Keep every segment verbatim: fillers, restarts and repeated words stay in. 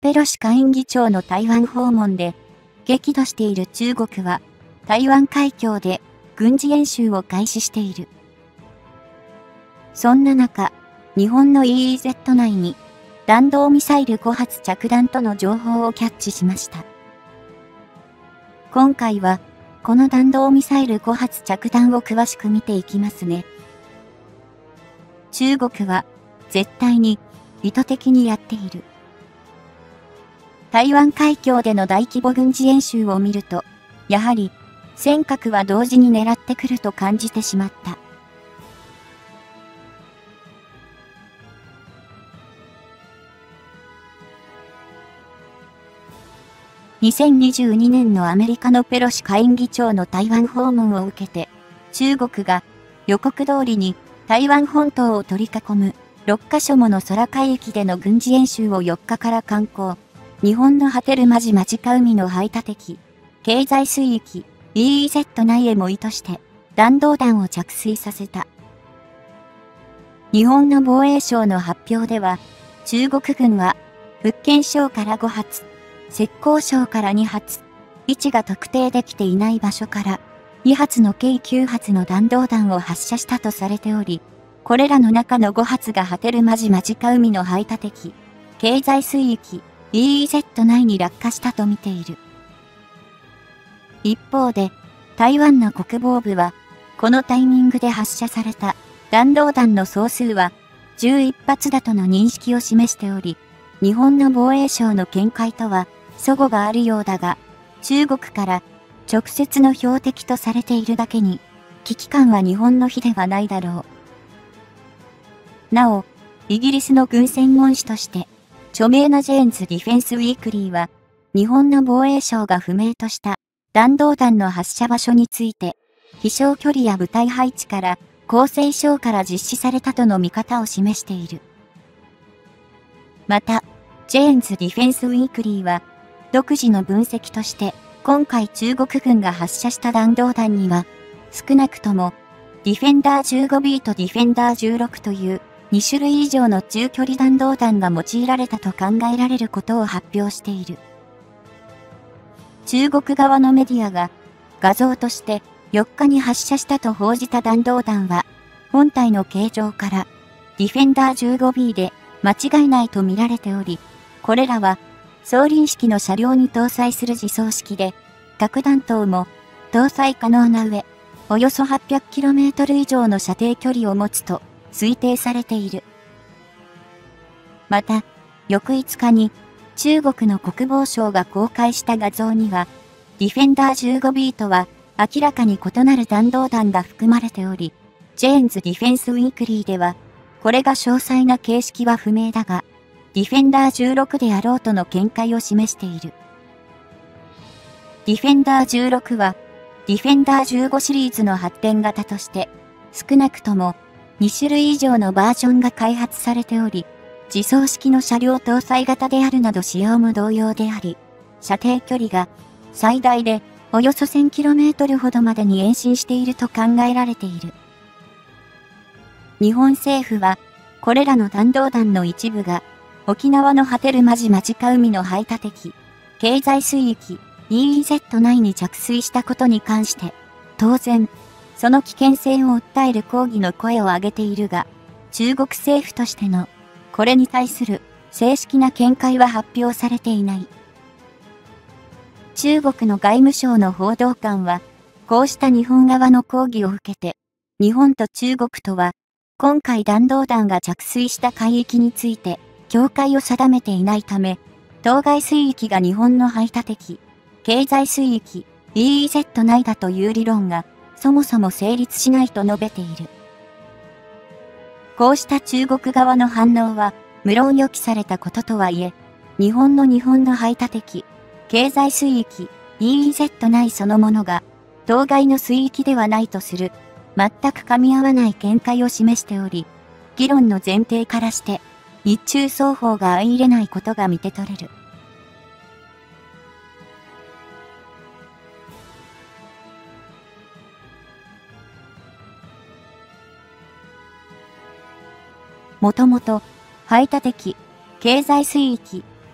ペロシ下院議長の台湾訪問で、激怒している中国は、台湾海峡で軍事演習を開始している。そんな中、日本の イーイーゼット 内に弾道ミサイルごはつ着弾との情報をキャッチしました。今回は、この弾道ミサイルごはつ着弾を詳しく見ていきますね。中国は、絶対に、意図的にやっている。台湾海峡での大規模軍事演習を見ると、やはり、尖閣は同時に狙ってくると感じてしまった。にせんにじゅうにねんのアメリカのペロシ下院議長の台湾訪問を受けて、中国が予告通りに台湾本島を取り囲むろっかしょもの空海域での軍事演習をよっかから敢行。日本の果てるまじ間近海の排他的経済水域 イーイーゼット 内へも意図して弾道弾を着水させた。日本の防衛省の発表では、中国軍は福建省からごはつ、浙江省からにはつ、位置が特定できていない場所からにはつの計きゅうはつの弾道弾を発射したとされており、これらの中のごはつが果てるまじ間近海の排他的経済水域 イーイーゼット 内に落下したとみている。一方で、台湾の国防部は、このタイミングで発射された弾道弾の総数はじゅういっぱつだとの認識を示しており、日本の防衛省の見解とは齟齬があるようだが、中国から直接の標的とされているだけに、危機感は日本の比ではないだろう。なお、イギリスの軍専門誌として、著名なジェーンズ・ディフェンス・ウィークリーは、日本の防衛省が不明とした弾道弾の発射場所について、飛翔距離や部隊配置から厚生省から実施されたとの見方を示している。また、ジェーンズ・ディフェンス・ウィークリーは、独自の分析として、今回中国軍が発射した弾道弾には、少なくとも、ディフェンダー じゅうごビー とディフェンダーじゅうろくというにしゅるい以上の中距離弾道弾が用いられたと考えられることを発表している。中国側のメディアが画像としてよっかに発射したと報じた弾道弾は、本体の形状からディフェンダー じゅうごビー で間違いないと見られており、これらは装輪式の車両に搭載する自走式で、核弾頭も搭載可能な上、およそ はっぴゃくキロメートル 以上の射程距離を持つと推定されている。また、翌いつかに中国の国防省が公開した画像には、ディフェンダー じゅうごビー とは明らかに異なる弾道弾が含まれており、ジェーンズ・ディフェンス・ウィークリーでは、これが詳細な形式は不明だが、ディフェンダーじゅうろくであろうとの見解を示している。ディフェンダーじゅうろくは、ディフェンダーじゅうごシリーズの発展型として、少なくともにしゅるい以上のバージョンが開発されており、自走式の車両搭載型であるなど仕様も同様であり、射程距離が最大でおよそ せんキロメートル ほどまでに延伸していると考えられている。日本政府は、これらの弾道弾の一部が、沖縄の果てるまじ間近海の排他的経済水域 イーイーゼット 内に着水したことに関して、当然、その危険性を訴える抗議の声を上げているが、中国政府としての、これに対する正式な見解は発表されていない。中国の外務省の報道官は、こうした日本側の抗議を受けて、日本と中国とは、今回弾道弾が着水した海域について、境界を定めていないため、当該水域が日本の排他的経済水域 イーイーゼット 内だという理論が、そもそも成立しないと述べている。こうした中国側の反応は、無論予期されたこととはいえ、日本の日本の排他的経済水域 イーイーゼット 内そのものが、当該の水域ではないとする、全く噛み合わない見解を示しており、議論の前提からして、日中双方が相入れないことが見て取れる。もともと、排他的経済水域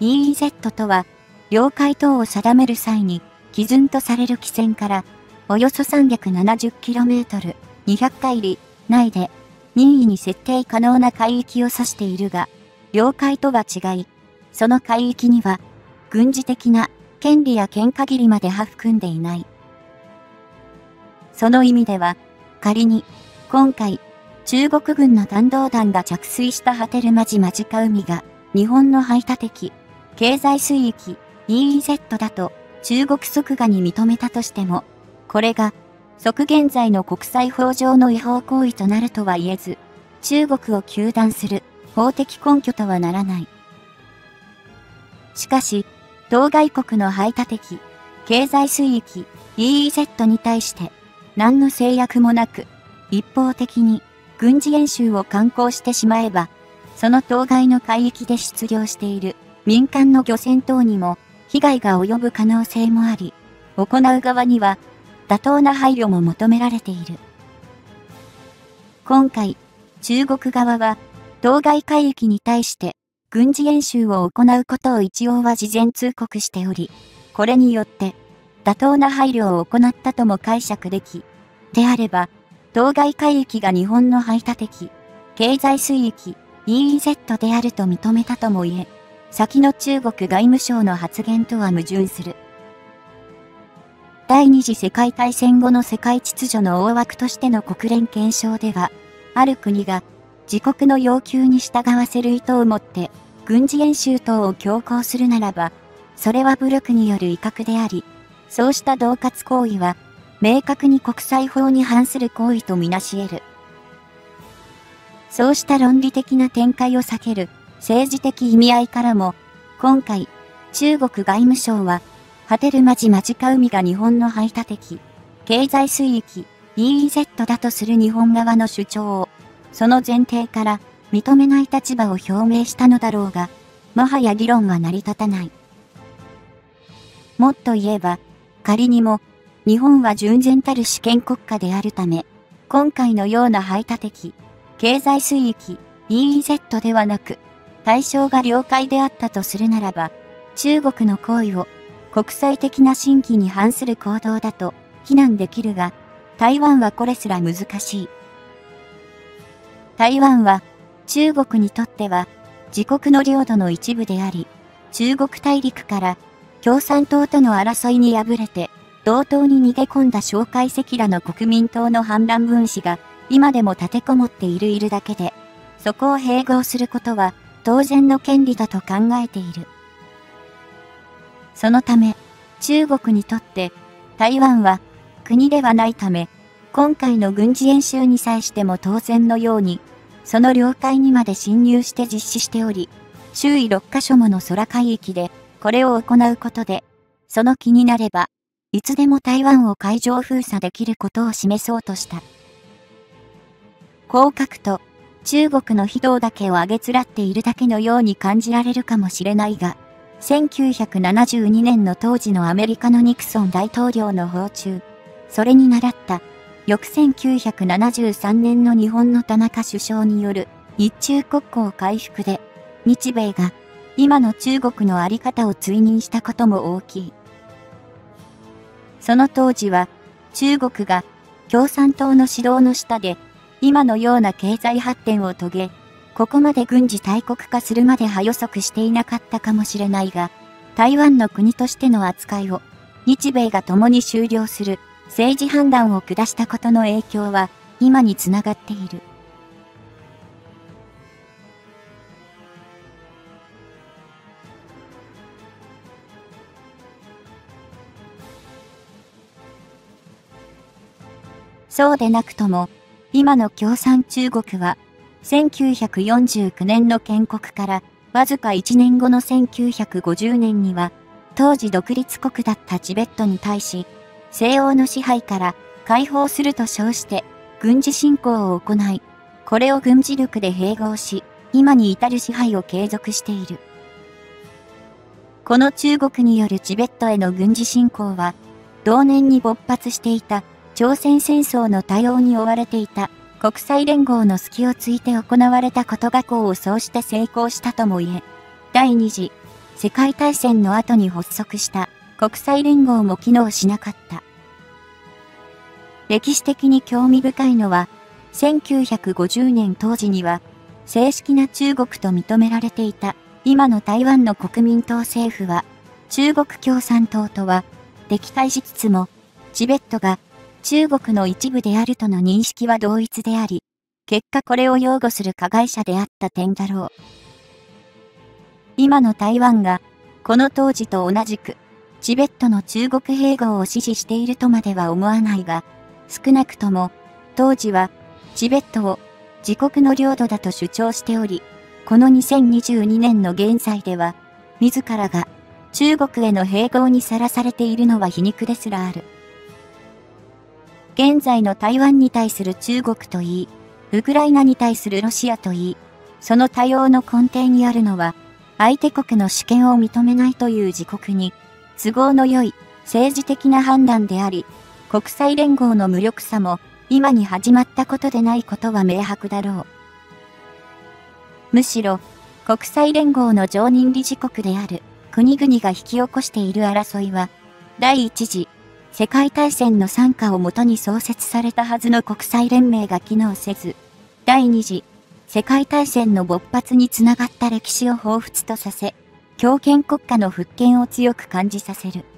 イーイーゼット とは、領海等を定める際に、基準とされる基線から、およそ さんびゃくななじゅっキロメートル、にひゃっかいり内で、任意に設定可能な海域を指しているが、領海とは違い、その海域には、軍事的な権利や権限りまでは含んでいない。その意味では、仮に、今回、中国軍の弾道弾が着水した波照間島近海が、日本の排他的、経済水域、イーイーゼット だと、中国側がに認めたとしても、これが、即現在の国際法上の違法行為となるとは言えず、中国を糾弾する法的根拠とはならない。しかし、当該国の排他的、経済水域、イーイーゼット に対して、何の制約もなく、一方的に軍事演習を敢行してしまえば、その当該の海域で出漁している民間の漁船等にも被害が及ぶ可能性もあり、行う側には妥当な配慮も求められている。今回、中国側は当該海域に対して軍事演習を行うことを一応は事前通告しており、これによって妥当な配慮を行ったとも解釈でき、であれば、当該海域が日本の排他的、経済水域、イーイーゼット であると認めたとも言え、先の中国外務省の発言とは矛盾する。第二次世界大戦後の世界秩序の大枠としての国連憲章では、ある国が自国の要求に従わせる意図を持って軍事演習等を強行するならば、それは武力による威嚇であり、そうした恫喝行為は、明確に国際法に反する行為とみなし得る。そうした論理的な展開を避ける政治的意味合いからも、今回、中国外務省は、波照間島近海が日本の排他的、経済水域、イーイーゼット だとする日本側の主張を、その前提から認めない立場を表明したのだろうが、もはや議論は成り立たない。もっと言えば、仮にも、日本は純然たる主権国家であるため、今回のような排他的、経済水域、イーイーゼット ではなく、対象が領海であったとするならば、中国の行為を国際的な審議に反する行動だと非難できるが、台湾はこれすら難しい。台湾は中国にとっては自国の領土の一部であり、中国大陸から共産党との争いに敗れて、同党に逃げ込んだ蒋介石らの国民党の反乱分子が今でも立てこもっているいるだけで、そこを併合することは当然の権利だと考えている。そのため、中国にとって台湾は国ではないため、今回の軍事演習に際しても当然のように、その領海にまで侵入して実施しており、周囲ろっカ所もの空海域でこれを行うことで、その気になれば、いつでも台湾を海上封鎖できることを示そうとした。こう書くと、中国の非道だけをあげつらっているだけのように感じられるかもしれないが、せんきゅうひゃくななじゅうにねんの当時のアメリカのニクソン大統領の訪中、それに倣った、翌せんきゅうひゃくななじゅうさんねんの日本の田中首相による日中国交回復で、日米が今の中国のあり方を追認したことも大きい。その当時は、中国が共産党の指導の下で、今のような経済発展を遂げ、ここまで軍事大国化するまでは予測していなかったかもしれないが、台湾の国としての扱いを、日米が共に終了する政治判断を下したことの影響は、今につながっている。そうでなくとも、今の共産中国は、せんきゅうひゃくよんじゅうきゅうねんの建国から、わずかいちねんごのせんきゅうひゃくごじゅうねんには、当時独立国だったチベットに対し、西欧の支配から解放すると称して、軍事侵攻を行い、これを軍事力で併合し、今に至る支配を継続している。この中国によるチベットへの軍事侵攻は、同年に勃発していた、朝鮮戦争の対応に追われていた国際連合の隙をついて行われたことが功を奏して成功したとも言え、第二次世界大戦の後に発足した国際連合も機能しなかった。歴史的に興味深いのは、せんきゅうひゃくごじゅうねん当時には、正式な中国と認められていた今の台湾の国民党政府は、中国共産党とは敵対しつつも、チベットが中国の一部であるとの認識は同一であり、結果これを擁護する加害者であった点だろう。今の台湾が、この当時と同じく、チベットの中国併合を支持しているとまでは思わないが、少なくとも、当時は、チベットを自国の領土だと主張しており、このにせんにじゅうにねんの現在では、自らが中国への併合にさらされているのは皮肉ですらある。現在の台湾に対する中国といい、ウクライナに対するロシアといい、その対応の根底にあるのは、相手国の主権を認めないという自国に、都合の良い政治的な判断であり、国際連合の無力さも、今に始まったことでないことは明白だろう。むしろ、国際連合の常任理事国である国々が引き起こしている争いは、第一次世界大戦の惨禍をもとに創設されたはずの国際連盟が機能せず、第二次世界大戦の勃発につながった歴史を彷彿とさせ、強権国家の復権を強く感じさせる。